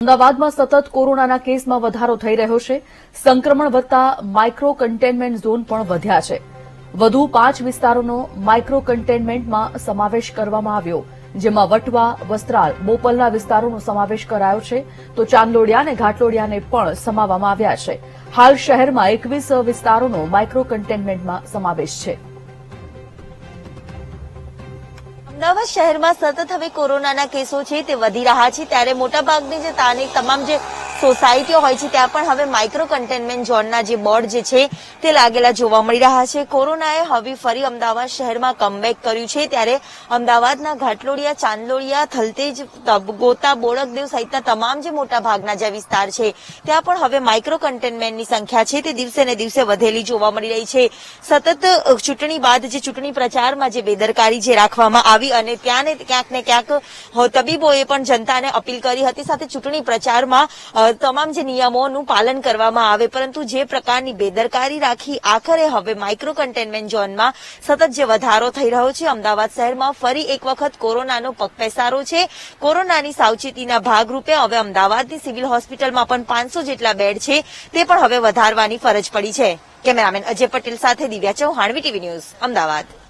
અમદાવાદમાં સતત કોરોનાના કેસમાં વધારો થઈ રહ્યો છે। સંક્રમણ વધતા માઇક્રો કન્ટેનમેન્ટ ઝોન પણ વધ્યા છે। વધુ 5 વિસ્તારોનો માઇક્રો કન્ટેનમેન્ટમાં સમાવેશ કરવામાં આવ્યો, જેમાં વટવા, વસ્ત્રાલ, બોપલના વિસ્તારોનો સમાવેશ કરાયો છે, તો ચાંદલોડિયા અને ઘાટલોડિયાને પણ સમાવવામાં આવ્યા છે। હાલ શહેરમાં 21 વિસ્તારોનો માઇક્રો કન્ટેનમેન્ટમાં સમાવેશ છે। અમદાવાદ શહેરમાં સતત હવે કોરોનાના કેસો છે તે વધી રહ્યા છે, ત્યારે મોટાભાગની જે તમામ જે સોસાયટીઓ હોય છે ત્યાં પણ હવે માઇક્રો કન્ટેનમેન્ટ ઝોનના જે બોર્ડ જે છે તે લાગેલા જોવા મળી રહ્યા છે। કોરોનાએ હવે ફરી અમદાવાદ શહેરમાં કમબેક કર્યું છે, ત્યારે અમદાવાદના ઘાટલોડિયા, ચાંદલોડિયા, થલતેજ, ગોતા, બોડકદેવ સહિતના તમામ જે મોટાભાગના જે વિસ્તાર છે ત્યાં પણ હવે માઇક્રો કન્ટેનમેન્ટની સંખ્યા છે તે દિવસે ને દિવસે વધેલી જોવા મળી રહી છે। સતત ચૂંટણી બાદ જે ચૂંટણી પ્રચારમાં જે બેદરકારી જે રાખવામાં આવી અને ત્યાં ને ક્યાંક ને ક્યાંક તબીબોએ પણ જનતાને અપીલ કરી હતી, સાથે ચૂંટણી પ્રચારમાં તમામ જે નિયમોનું પાલન કરવામાં આવે, પરંતુ જે પ્રકારની બેદરકારી રાખી આખરે હવે માઇક્રો કન્ટેનમેન્ટ ઝોનમાં સતત જે વધારો થઈ રહ્યો છે, અમદાવાદ શહેરમાં ફરી એક વખત કોરોનાનો પગપેસારો છે। કોરોનાની સાવચેતીના ભાગરૂપે હવે અમદાવાદની સિવિલ હોસ્પિટલમાં પણ 500 જેટલા બેડ છે તે પણ હવે વધારવાની ફરજ પડી છે। કેમેરામેન અજય પટેલ સાથે દિવ્યા ચૌહાણ, વીટીવી ન્યૂઝ, અમદાવાદ।